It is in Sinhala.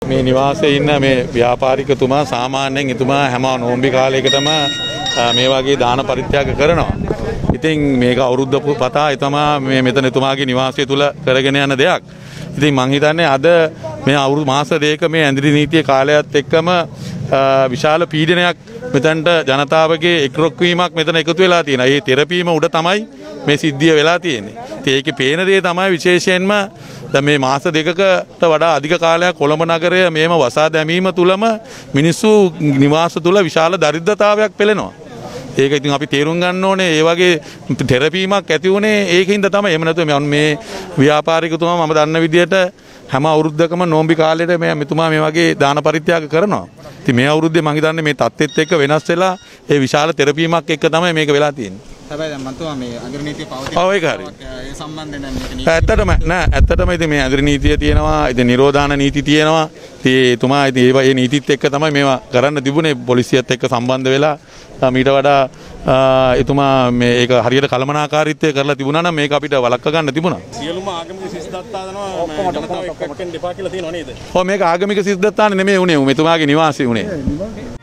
මේ නිවාසයේ ඉන්න මේ ව්‍යාපාරිකතුමා සාමාන්‍යයෙන් එතුමා හැම නෝම්බි කාලයකටම මේ වගේ දාන පරිත්‍යාග කරනවා. ඉතින් මේක අවුරුද්ද පතා එතුමා මේ මෙතන එතුමාගේ නිවාසය තුල කරගෙන යන දෙයක්. ඉතින් මං හිතන්නේ අද මේ අවුරුදු මාස දෙකක මේ ඇඳිරි නීතිය කාලයත් එක්කම විශාල පීඩනයක් මෙතනට ජනතාවගේ එක්රොක් වීමක් මෙතන එකතු වෙලා තියෙනවා. ඒ තෙරපීම උඩ තමයි මේ සිද්ධිය වෙලා තියෙන්නේ. ඉතින් ඒකේ පේන දේ තමයි විශේෂයෙන්ම දැන් මේ මාස දෙකකට වඩා අධික කාලයක් කොළඹ නගරය මේම වසා දැමීම තුලම මිනිස්සු නිවාස තුල විශාල දරිද්‍රතාවයක් පෙළෙනවා. ඒක ඉතින් අපි තේරුම් ගන්න ඕනේ ඒ වගේ තෙරපීමක් ඇති වුණේ ඒකින්ද තමයි. එහෙම නැත්නම් මේ ව්‍යාපාරිකතුමා මම දන්න විදිහට හැම අවුරුද්දකම නෝම්බි කාලේට මෙතුමා මේ වගේ දාන පරිත්‍යාග කරනවා. ඉතින් මේ අවුරුද්දේ මම හිතන්නේ මේ තත්ත්වෙත් එක්ක වෙනස් වෙලා ඒ විශාල තෙරපීමක් එක්ක තමයි මේක වෙලා තියෙන්නේ. හැබැයි දැන් මන්තුමා මේ අග්‍ර නීතිය ඒ සම්බන්ධයෙන් ඇත්තටම ඉතින් මේ අග්‍ර නීතිය තියෙනවා, ඉතින් නිරෝධාන නීති තියෙනවා. ඉතින් එතුමා ඉතින් ඒ නීතිත් එක්ක තමයි මේවා කරන්න තිබුණේ පොලිසියත් එක්ක සම්බන්ධ වෙලා මීට වඩා එතුමා මේ ඒක හරියට කළමනාකාරීත්වය කරලා තිබුණා නම් මේක අපිට වළක්ව ගන්න තිබුණා. සියලුම ආගමික සිද්ධාන්තනවා ජනතාව එක්කෙන් දෙපා කියලා තියෙනව නේද? ඔව් මේක ආගමික සිද්ධාන්තන නෙමෙයි උනේ. මෙතුමාගේ නිවාසය උනේ.